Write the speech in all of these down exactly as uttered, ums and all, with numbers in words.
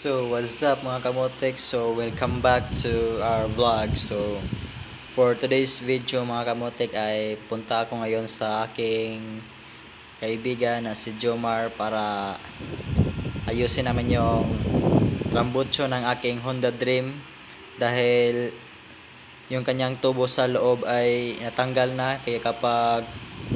So what's up mga kamotek? So welcome back to our vlog. So for today's video mga kamotek ay punta ako ngayon sa aking kaibigan na si Jomar para ayusin namin yung trambutso ng aking Honda Dream dahil yung kanyang tubo sa loob ay natanggal na, kaya kapag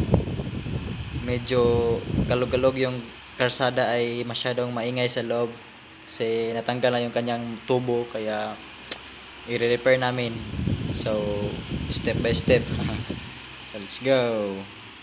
medyo galog-galog yung karsada ay masyadong maingay sa loob kasi natanggal na yung kanyang tubo, kaya i-repair namin. So step by step. So let's go.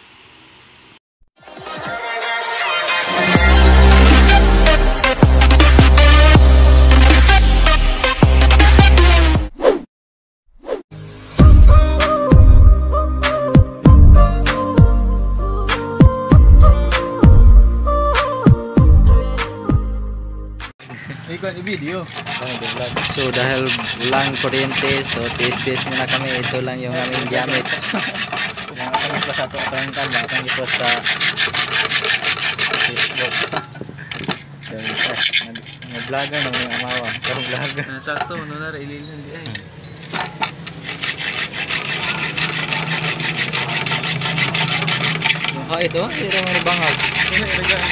Ikon i-video. So dahil walang kuryente, so tis-tis muna kami. Ito lang yung aming gamit. Yang akan kita satu orang kan, akan kita sa Facebook. So isa, nag-vlogger na mga amawa. Pero vlogger. Sakto, ano na ililin di ay. Oh, ito, ito mga bangag. Ini regaan.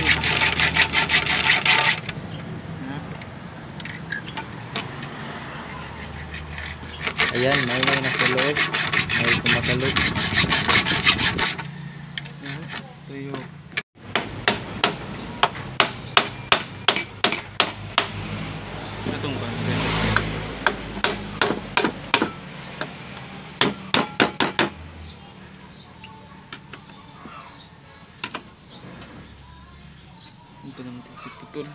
Ayan, may may nasa loob. May kumakalog. Tuyo. Atong ba? Ito naman si putol.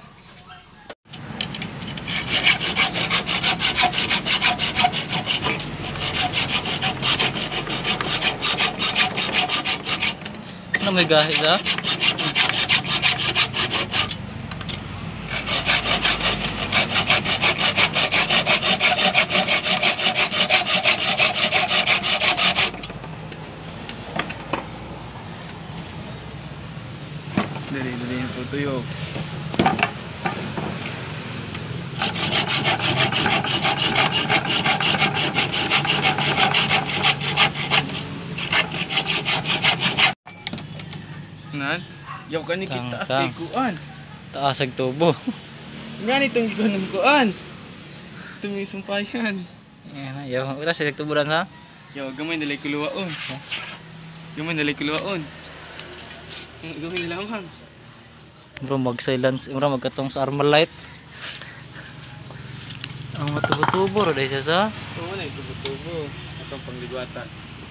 Ano may gahit ha? Dali, dali yung tutuyo. Nan, yaw ka ni kita as Tang, kay kuan. Taas ang tubo. Nga nitong gikuan ng kuan. Ito may sumpayan. Ayan na, yaw. Wala sa tubo lang ha? Yaw, gamay nalay kuluwaon. Gamay nalay kuluwaon. Gamay nila ang hang. Bro, mag-silence. Bro, magkatong sa Armalite. Ang matubo-tubo ro dahil siya sa? Oo na, tubo-tubo. Atong pangligwata.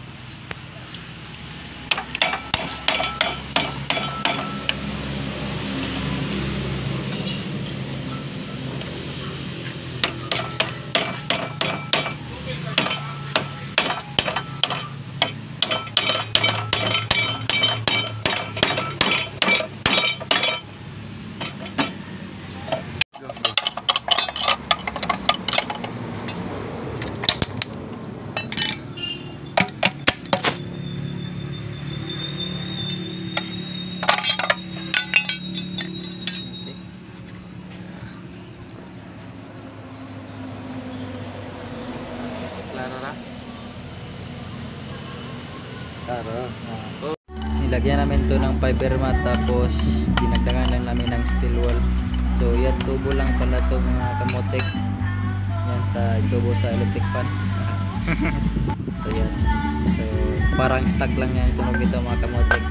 Taro. Ah. Nilagyan namin to ng fiber mat, tapos dinagdagan lang namin ng steel wall. So yan, tubo lang pala to mga kamotek. Yan sa tubo sa electric fan. So yan. So parang stock lang yan tunog ito mga kamotek.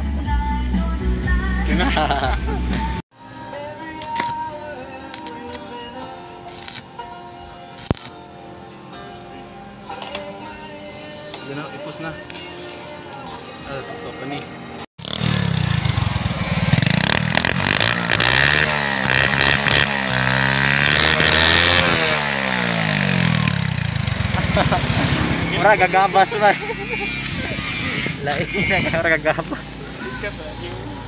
Gano, ipos na. Ah, tutok pa ni. Mura gagabas man. Lain na, mura gagabas. Ikat, yung